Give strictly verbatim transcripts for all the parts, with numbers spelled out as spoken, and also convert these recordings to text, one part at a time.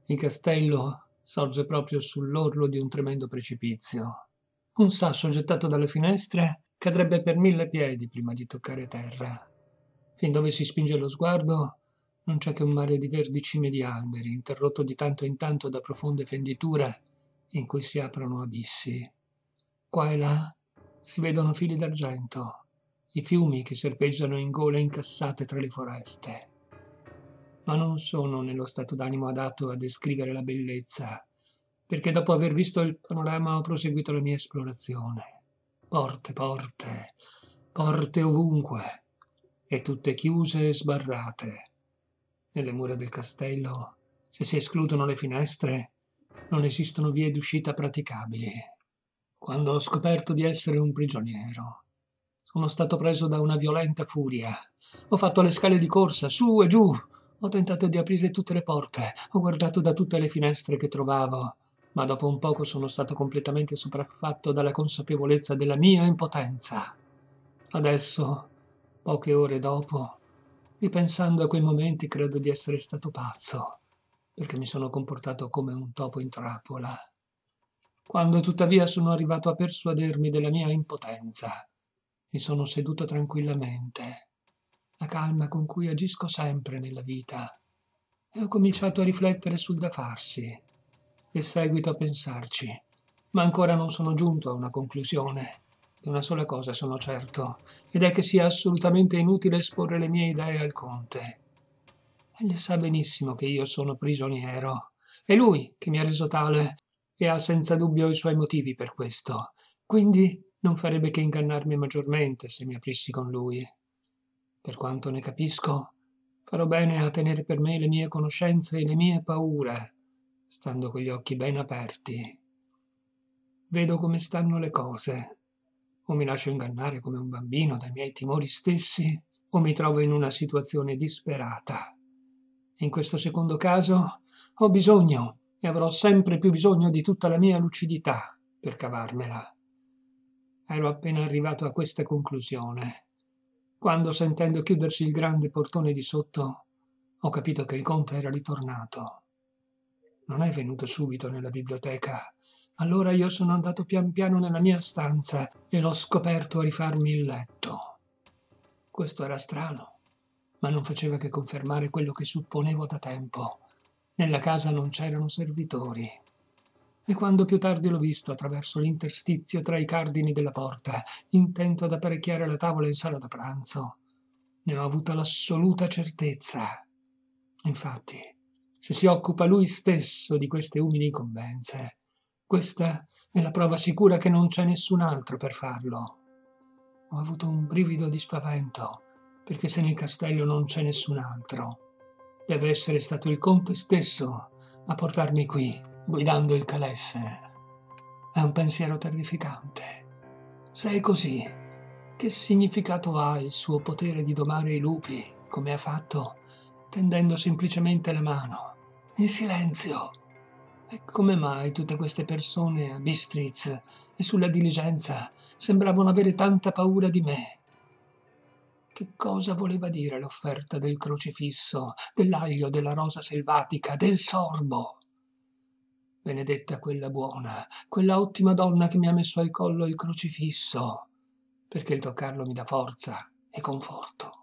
Il castello sorge proprio sull'orlo di un tremendo precipizio. Un sasso gettato dalle finestre cadrebbe per mille piedi prima di toccare terra. Fin dove si spinge lo sguardo non c'è che un mare di verdi cime di alberi, interrotto di tanto in tanto da profonde fenditure in cui si aprono abissi. Qua e là si vedono fili d'argento, i fiumi che serpeggiano in gole incassate tra le foreste. Ma non sono nello stato d'animo adatto a descrivere la bellezza, perché dopo aver visto il panorama ho proseguito la mia esplorazione. Porte, porte, porte ovunque, e tutte chiuse e sbarrate. Nelle mura del castello, se si escludono le finestre, non esistono vie d'uscita praticabili. Quando ho scoperto di essere un prigioniero, sono stato preso da una violenta furia. Ho fatto le scale di corsa, su e giù. Ho tentato di aprire tutte le porte, ho guardato da tutte le finestre che trovavo, ma dopo un poco sono stato completamente sopraffatto dalla consapevolezza della mia impotenza. Adesso, poche ore dopo, ripensando a quei momenti, credo di essere stato pazzo, perché mi sono comportato come un topo in trappola. Quando tuttavia sono arrivato a persuadermi della mia impotenza, mi sono seduto tranquillamente, la calma con cui agisco sempre nella vita, e ho cominciato a riflettere sul da farsi, e seguito a pensarci, ma ancora non sono giunto a una conclusione. Di una sola cosa sono certo, ed è che sia assolutamente inutile esporre le mie idee al conte. Egli sa benissimo che io sono prigioniero. È lui che mi ha reso tale e ha senza dubbio i suoi motivi per questo. Quindi non farebbe che ingannarmi maggiormente se mi aprissi con lui. Per quanto ne capisco, farò bene a tenere per me le mie conoscenze e le mie paure, stando con gli occhi ben aperti. Vedo come stanno le cose. O mi lascio ingannare come un bambino dai miei timori stessi, o mi trovo in una situazione disperata. In questo secondo caso ho bisogno, e avrò sempre più bisogno di tutta la mia lucidità per cavarmela. Ero appena arrivato a questa conclusione, quando, sentendo chiudersi il grande portone di sotto, ho capito che il conte era ritornato. Non è venuto subito nella biblioteca. Allora io sono andato pian piano nella mia stanza e l'ho scoperto a rifarmi il letto. Questo era strano, ma non faceva che confermare quello che supponevo da tempo. Nella casa non c'erano servitori. E quando più tardi l'ho visto attraverso l'interstizio tra i cardini della porta, intento ad apparecchiare la tavola in sala da pranzo, ne ho avuta l'assoluta certezza. Infatti, se si occupa lui stesso di queste umili incombenze, questa è la prova sicura che non c'è nessun altro per farlo. Ho avuto un brivido di spavento, perché se nel castello non c'è nessun altro, deve essere stato il conte stesso a portarmi qui, guidando il calesse. È un pensiero terrificante. Se è così, che significato ha il suo potere di domare i lupi, come ha fatto, tendendo semplicemente la mano, in silenzio? E come mai tutte queste persone a Bistritz e sulla diligenza sembravano avere tanta paura di me? Che cosa voleva dire l'offerta del crocifisso, dell'aglio, della rosa selvatica, del sorbo? Benedetta quella buona, quella ottima donna che mi ha messo al collo il crocifisso, perché il toccarlo mi dà forza e conforto.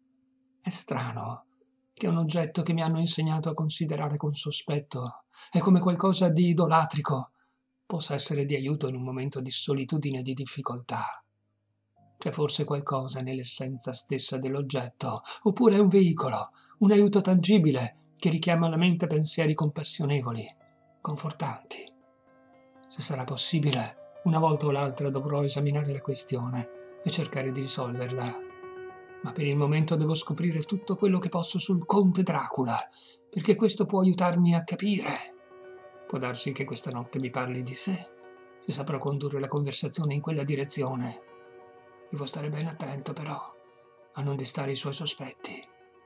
È strano che un oggetto che mi hanno insegnato a considerare con sospetto e come qualcosa di idolatrico possa essere di aiuto in un momento di solitudine e di difficoltà. C'è forse qualcosa nell'essenza stessa dell'oggetto, oppure è un veicolo, un aiuto tangibile che richiama alla mente pensieri compassionevoli, confortanti. Se sarà possibile, una volta o l'altra dovrò esaminare la questione e cercare di risolverla. Ma per il momento devo scoprire tutto quello che posso sul conte Dracula, perché questo può aiutarmi a capire. Può darsi che questa notte mi parli di sé, se saprò condurre la conversazione in quella direzione. Devo stare ben attento, però, a non destare i suoi sospetti.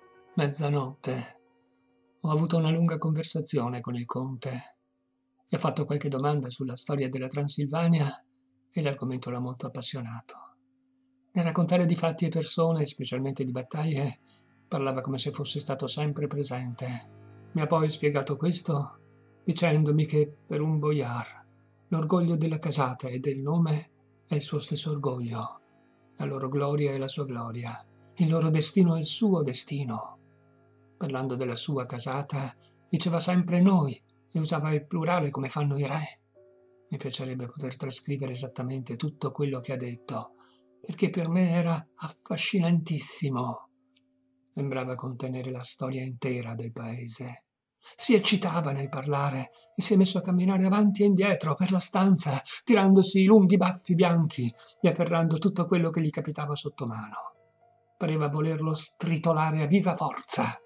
Mezzanotte. Ho avuto una lunga conversazione con il conte. Gli ho fatto qualche domanda sulla storia della Transilvania e l'argomento l'ha molto appassionato. Nel raccontare di fatti e persone, specialmente di battaglie, parlava come se fosse stato sempre presente. Mi ha poi spiegato questo dicendomi che per un boiar l'orgoglio della casata e del nome è il suo stesso orgoglio, la loro gloria è la sua gloria, il loro destino è il suo destino. Parlando della sua casata, diceva sempre noi e usava il plurale come fanno i re. Mi piacerebbe poter trascrivere esattamente tutto quello che ha detto, perché per me era affascinantissimo. Sembrava contenere la storia intera del paese. Si eccitava nel parlare e si è messo a camminare avanti e indietro per la stanza, tirandosi i lunghi baffi bianchi e afferrando tutto quello che gli capitava sotto mano. Pareva volerlo stritolare a viva forza.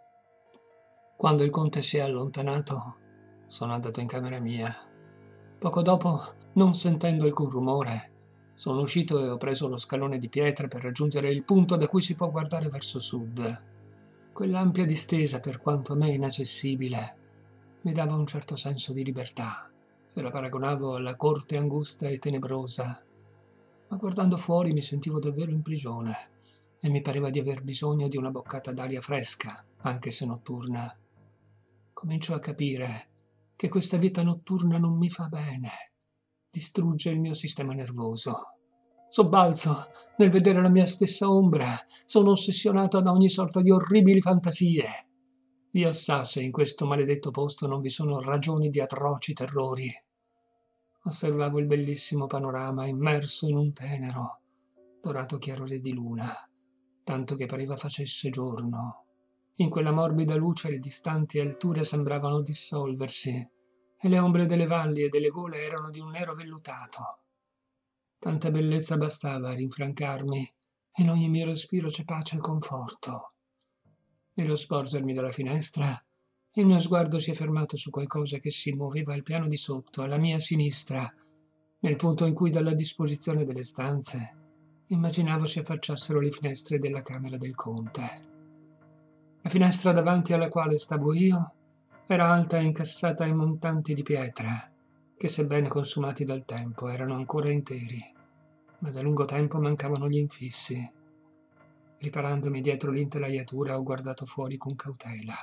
Quando il conte si è allontanato, sono andato in camera mia. Poco dopo, non sentendo alcun rumore, sono uscito e ho preso lo scalone di pietre per raggiungere il punto da cui si può guardare verso sud. Quell'ampia distesa, per quanto a me inaccessibile, mi dava un certo senso di libertà, se la paragonavo alla corte angusta e tenebrosa. Ma guardando fuori mi sentivo davvero in prigione e mi pareva di aver bisogno di una boccata d'aria fresca, anche se notturna. Comincio a capire che questa vita notturna non mi fa bene, distrugge il mio sistema nervoso. Sobbalzo nel vedere la mia stessa ombra, sono ossessionato da ogni sorta di orribili fantasie. Dio sa se in questo maledetto posto non vi sono ragioni di atroci terrori. Osservavo il bellissimo panorama immerso in un tenero, dorato chiarore di luna, tanto che pareva facesse giorno. In quella morbida luce le distanti alture sembravano dissolversi e le ombre delle valli e delle gole erano di un nero vellutato. Tanta bellezza bastava a rinfrancarmi e in ogni mio respiro c'è pace e conforto. Nello sporgermi dalla finestra, il mio sguardo si è fermato su qualcosa che si muoveva al piano di sotto, alla mia sinistra, nel punto in cui dalla disposizione delle stanze immaginavo si affacciassero le finestre della camera del conte. La finestra davanti alla quale stavo io era alta e incassata in montanti di pietra, che sebbene consumati dal tempo erano ancora interi, ma da lungo tempo mancavano gli infissi. Riparandomi dietro l'intelaiatura ho guardato fuori con cautela.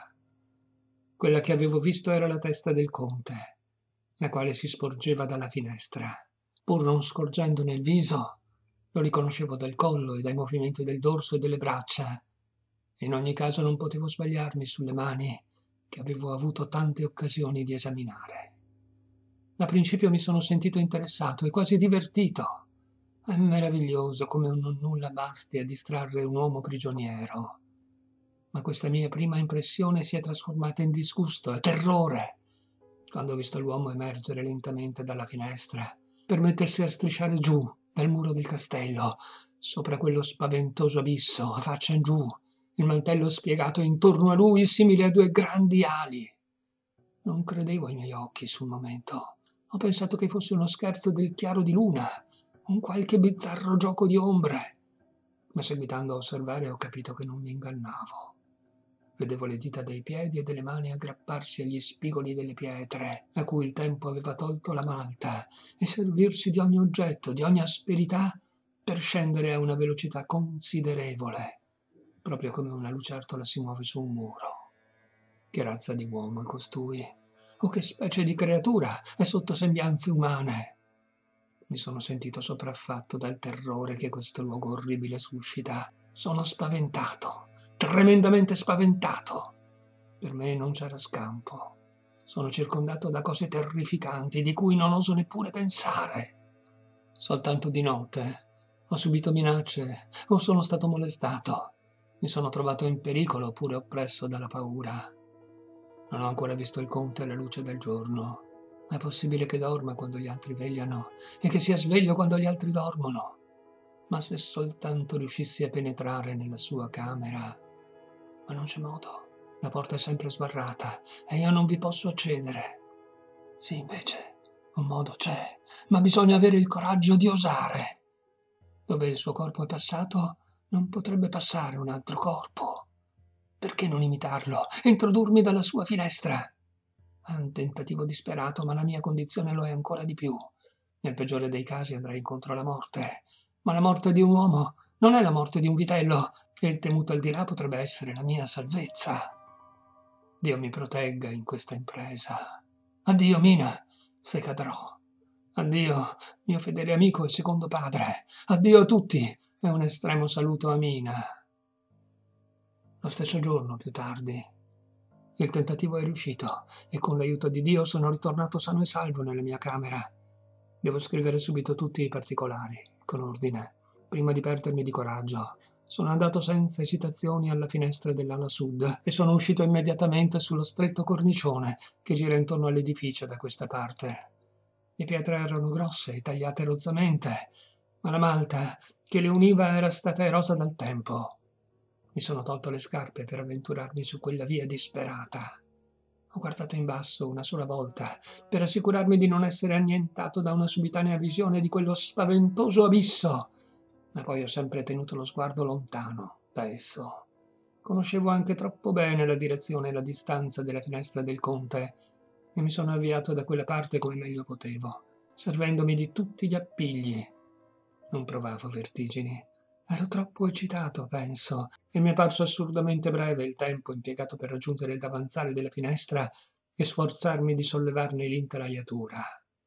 Quella che avevo visto era la testa del conte, la quale si sporgeva dalla finestra. Pur non scorgendone il viso, lo riconoscevo dal collo e dai movimenti del dorso e delle braccia. In ogni caso non potevo sbagliarmi sulle mani, che avevo avuto tante occasioni di esaminare. Da principio mi sono sentito interessato e quasi divertito. È meraviglioso come un nulla basti a distrarre un uomo prigioniero. Ma questa mia prima impressione si è trasformata in disgusto e terrore, quando ho visto l'uomo emergere lentamente dalla finestra per mettersi a strisciare giù dal muro del castello, sopra quello spaventoso abisso, a faccia in giù, il mantello spiegato intorno a lui, simile a due grandi ali. Non credevo ai miei occhi sul momento. Ho pensato che fosse uno scherzo del chiaro di luna, un qualche bizzarro gioco di ombre. Ma seguitando a osservare ho capito che non mi ingannavo. Vedevo le dita dei piedi e delle mani aggrapparsi agli spigoli delle pietre, a cui il tempo aveva tolto la malta, e servirsi di ogni oggetto, di ogni asperità, per scendere a una velocità considerevole, proprio come una lucertola si muove su un muro. Che razza di uomo è costui? O che specie di creatura è sotto sembianze umane? Mi sono sentito sopraffatto dal terrore che questo luogo orribile suscita. Sono spaventato, tremendamente spaventato. Per me non c'era scampo. Sono circondato da cose terrificanti di cui non oso neppure pensare. Soltanto di notte ho subito minacce o sono stato molestato. Mi sono trovato in pericolo oppure oppresso dalla paura. Non ho ancora visto il conte alla luce del giorno. È possibile che dorma quando gli altri vegliano e che sia sveglio quando gli altri dormono. Ma se soltanto riuscissi a penetrare nella sua camera. Ma non c'è modo. La porta è sempre sbarrata e io non vi posso accedere. Sì, invece, un modo c'è, ma bisogna avere il coraggio di osare. Dove il suo corpo è passato, non potrebbe passare un altro corpo. Perché non imitarlo e introdurmi dalla sua finestra? È un tentativo disperato, ma la mia condizione lo è ancora di più. Nel peggiore dei casi andrei incontro alla morte, ma la morte di un uomo non è la morte di un vitello, e il temuto al di là potrebbe essere la mia salvezza. Dio mi protegga in questa impresa. Addio, Mina, se cadrò. Addio, mio fedele amico e secondo padre. Addio a tutti e un estremo saluto a Mina. Lo stesso giorno, più tardi, il tentativo è riuscito e con l'aiuto di Dio sono ritornato sano e salvo nella mia camera. Devo scrivere subito tutti i particolari, con ordine, prima di perdermi di coraggio. Sono andato senza esitazioni alla finestra dell'ala sud e sono uscito immediatamente sullo stretto cornicione che gira intorno all'edificio da questa parte. Le pietre erano grosse e tagliate rozzamente, ma la malta che le univa era stata erosa dal tempo. Mi sono tolto le scarpe per avventurarmi su quella via disperata. Ho guardato in basso una sola volta per assicurarmi di non essere annientato da una subitanea visione di quello spaventoso abisso, ma poi ho sempre tenuto lo sguardo lontano da esso. Conoscevo anche troppo bene la direzione e la distanza della finestra del conte e mi sono avviato da quella parte come meglio potevo, servendomi di tutti gli appigli. Non provavo vertigini. Ero troppo eccitato, penso, e mi è parso assurdamente breve il tempo impiegato per raggiungere il davanzale della finestra e sforzarmi di sollevarne l'intelaiatura.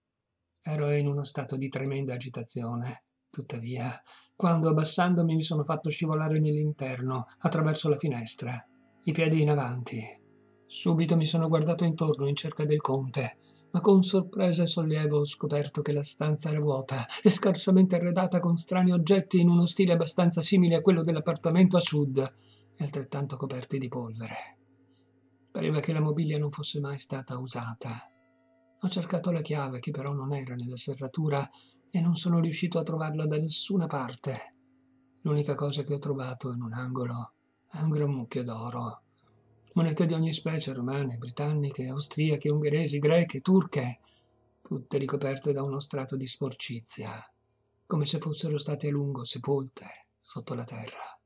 Ero in uno stato di tremenda agitazione, tuttavia, quando abbassandomi mi sono fatto scivolare nell'interno, attraverso la finestra, i piedi in avanti. Subito mi sono guardato intorno in cerca del conte, ma con sorpresa e sollievo ho scoperto che la stanza era vuota e scarsamente arredata con strani oggetti in uno stile abbastanza simile a quello dell'appartamento a sud e altrettanto coperti di polvere. Pareva che la mobilia non fosse mai stata usata. Ho cercato la chiave, che però non era nella serratura, e non sono riuscito a trovarla da nessuna parte. L'unica cosa che ho trovato in un angolo è un gran mucchio d'oro. Monete di ogni specie, romane, britanniche, austriache, ungheresi, greche, turche, tutte ricoperte da uno strato di sporcizia, come se fossero state a lungo sepolte sotto la terra.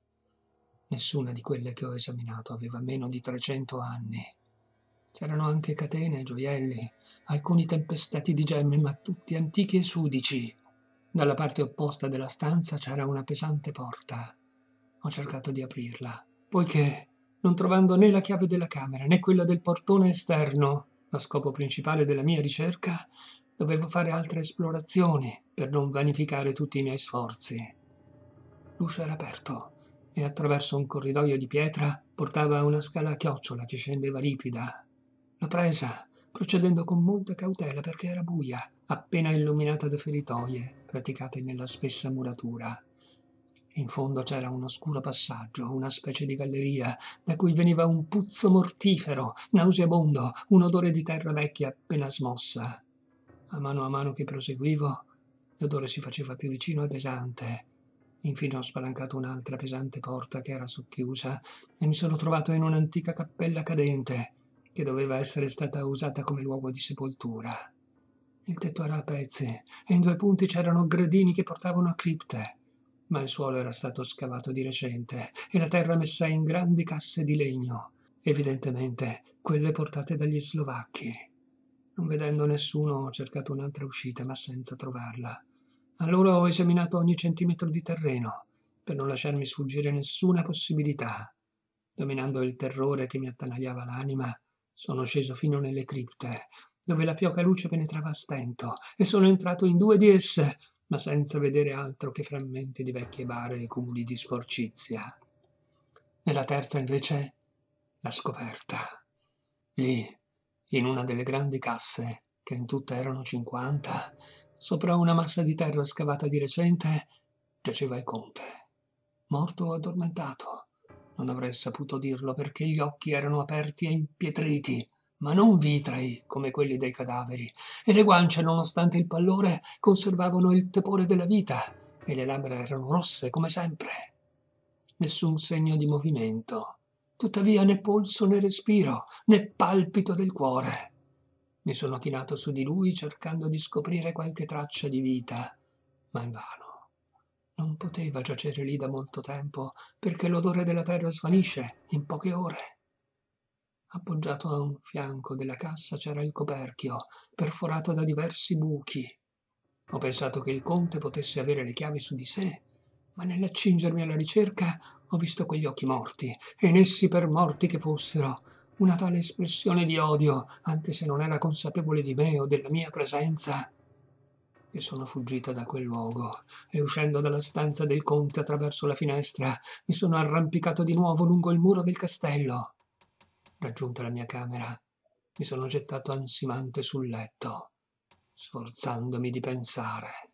Nessuna di quelle che ho esaminato aveva meno di trecento anni. C'erano anche catene, gioielli, alcuni tempestati di gemme, ma tutti antichi e sudici. Dalla parte opposta della stanza c'era una pesante porta. Ho cercato di aprirla, poiché, non trovando né la chiave della camera né quella del portone esterno, lo scopo principale della mia ricerca, dovevo fare altre esplorazioni per non vanificare tutti i miei sforzi. L'uscio era aperto e attraverso un corridoio di pietra portava a una scala a chiocciola che scendeva ripida. L'ho presa, procedendo con molta cautela perché era buia, appena illuminata da feritoie praticate nella spessa muratura. In fondo c'era un oscuro passaggio, una specie di galleria, da cui veniva un puzzo mortifero, nauseabondo, un odore di terra vecchia appena smossa. A mano a mano che proseguivo, l'odore si faceva più vicino e pesante. Infine ho spalancato un'altra pesante porta che era socchiusa e mi sono trovato in un'antica cappella cadente, che doveva essere stata usata come luogo di sepoltura. Il tetto era a pezzi e in due punti c'erano gradini che portavano a cripte, ma il suolo era stato scavato di recente e la terra messa in grandi casse di legno, evidentemente quelle portate dagli slovacchi. Non vedendo nessuno ho cercato un'altra uscita, ma senza trovarla. Allora ho esaminato ogni centimetro di terreno per non lasciarmi sfuggire nessuna possibilità. Dominando il terrore che mi attanagliava l'anima, sono sceso fino nelle cripte, dove la fioca luce penetrava a stento, e sono entrato in due di esse, ma senza vedere altro che frammenti di vecchie bare e cumuli di sporcizia. Nella terza, invece, la scoperta. Lì, in una delle grandi casse, che in tutte erano cinquanta, sopra una massa di terra scavata di recente, giaceva il conte, morto o addormentato. Non avrei saputo dirlo perché gli occhi erano aperti e impietriti, ma non vitrei come quelli dei cadaveri, e le guance, nonostante il pallore, conservavano il tepore della vita, e le labbra erano rosse come sempre. Nessun segno di movimento, tuttavia né polso né respiro, né palpito del cuore. Mi sono chinato su di lui cercando di scoprire qualche traccia di vita, ma invano. Non poteva giacere lì da molto tempo, perché l'odore della terra svanisce in poche ore. Appoggiato a un fianco della cassa c'era il coperchio, perforato da diversi buchi. Ho pensato che il conte potesse avere le chiavi su di sé, ma nell'accingermi alla ricerca ho visto quegli occhi morti, e in essi per morti che fossero, una tale espressione di odio, anche se non era consapevole di me o della mia presenza, che sono fuggita da quel luogo e uscendo dalla stanza del conte attraverso la finestra mi sono arrampicato di nuovo lungo il muro del castello. Raggiunta la mia camera, mi sono gettato ansimante sul letto, sforzandomi di pensare.